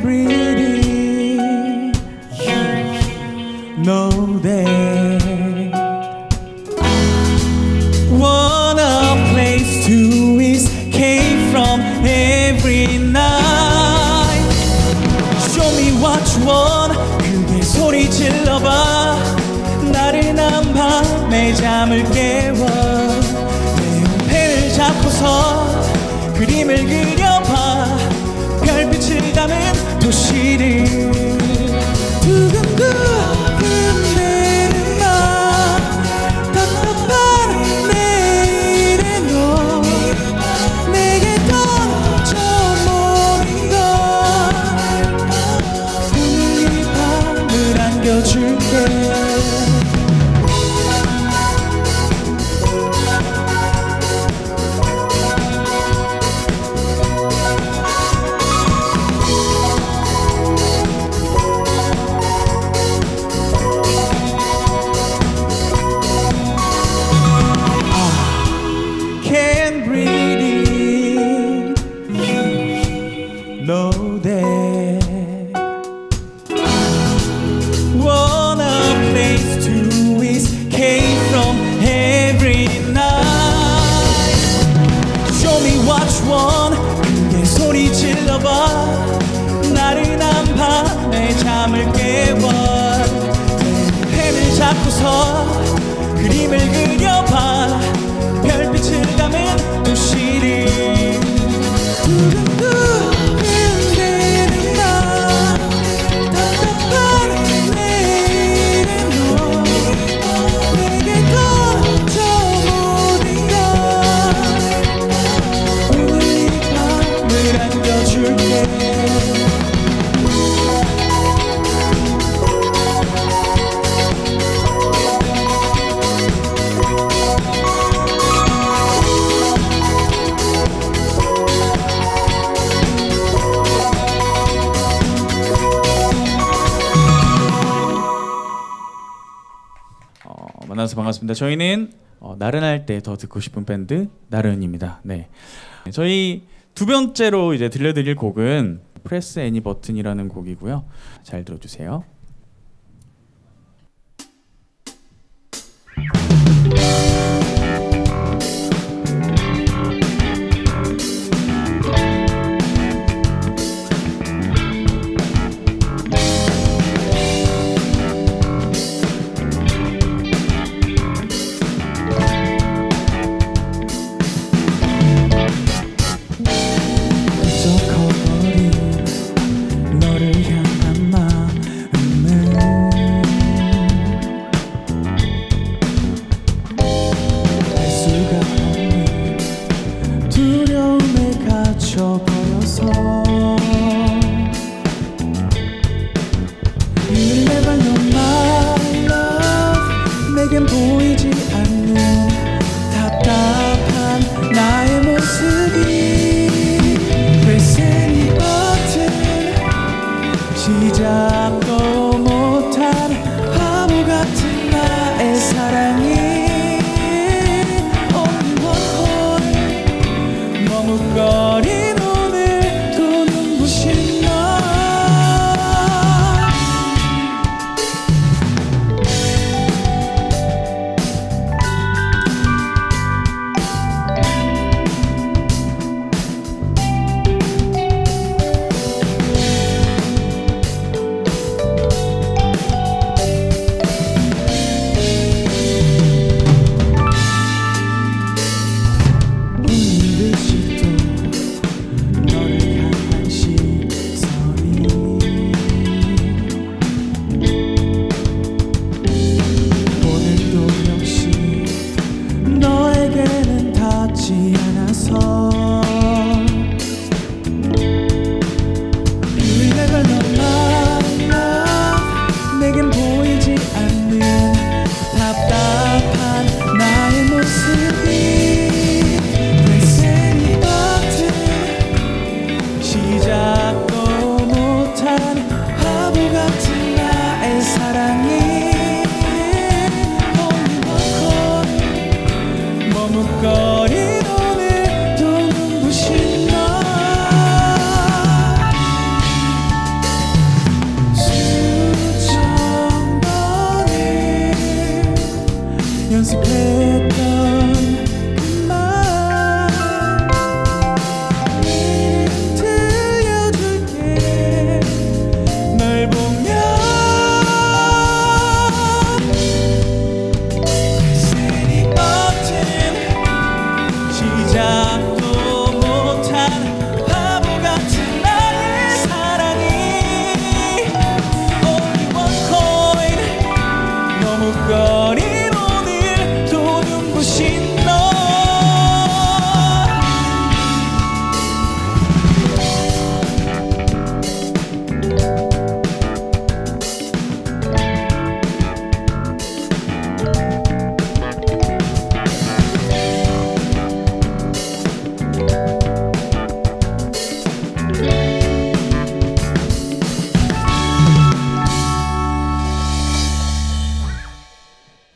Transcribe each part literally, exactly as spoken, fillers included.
breathe. You know that I want a place to escape from every night. Show me what you want. 크게 소리 질러봐. 나른한 밤에 잠을 깨워. 내 펜을 잡고서 그림을 그려봐. 별빛을 담은 도시를. 두근두근 내는 맘 답답한 내일의 너 내게 던져 모든 걸. 오늘 이 밤을 안겨줄게. 나른한 밤에 잠을 깨워. 펜을 잡고서 그림을 그려봐. 별빛을 담은 도시를. 두근두근 내는 맘 답답한 내일의 너 내게 던져 모든 걸. 오늘 이 밤을 안겨줄게. 만나서 반갑습니다. 저희는 어, 나른할 때 더 듣고 싶은 밴드 나른입니다. 네, 저희 두 번째로 이제 들려드릴 곡은 Press Any Button이라는 곡이고요. 잘 들어주세요. 시작도 못한 바보 같은 나의 사랑이 Only one call 머뭇거린 오늘 또 눈부신 너.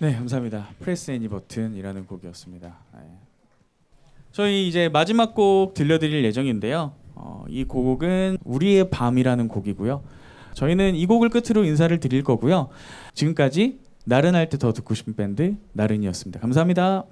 네, 감사합니다. 프레스 애니 버튼이라는 곡이었습니다. 네. 저희 이제 마지막 곡 들려드릴 예정인데요. 어, 이 곡은 우리의 밤이라는 곡이고요. 저희는 이 곡을 끝으로 인사를 드릴 거고요. 지금까지 나른할 때 더 듣고 싶은 밴드 나른이었습니다. 감사합니다.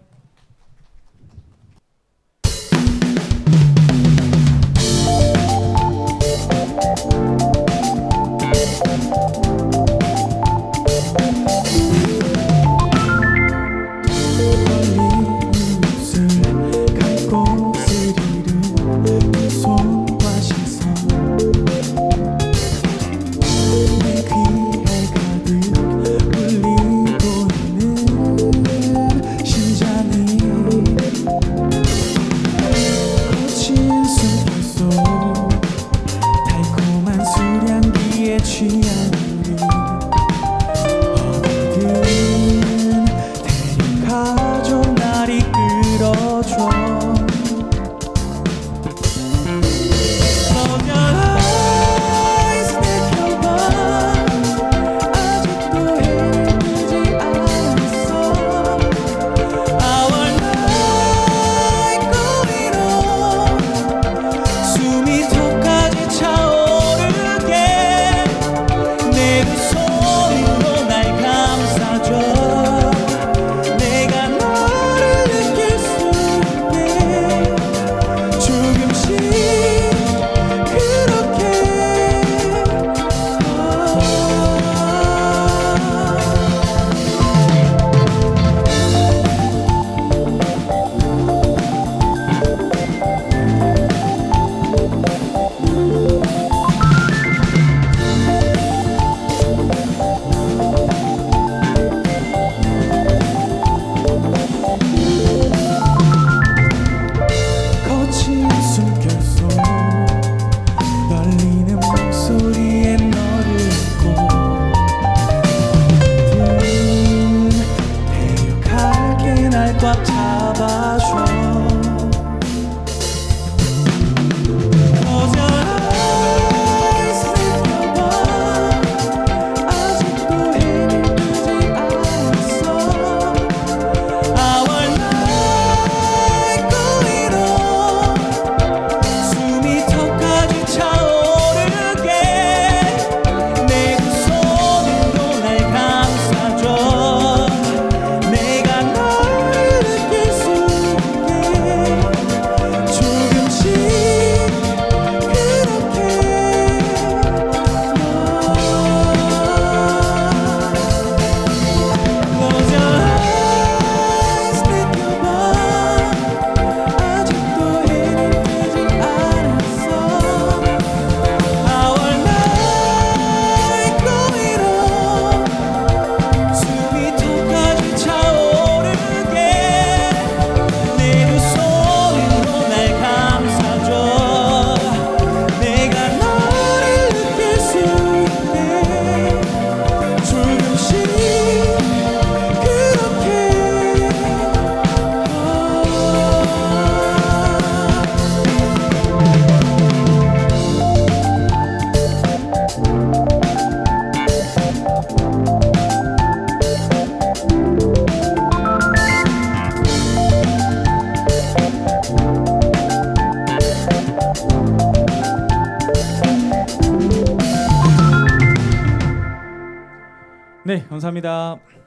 네, 감사합니다.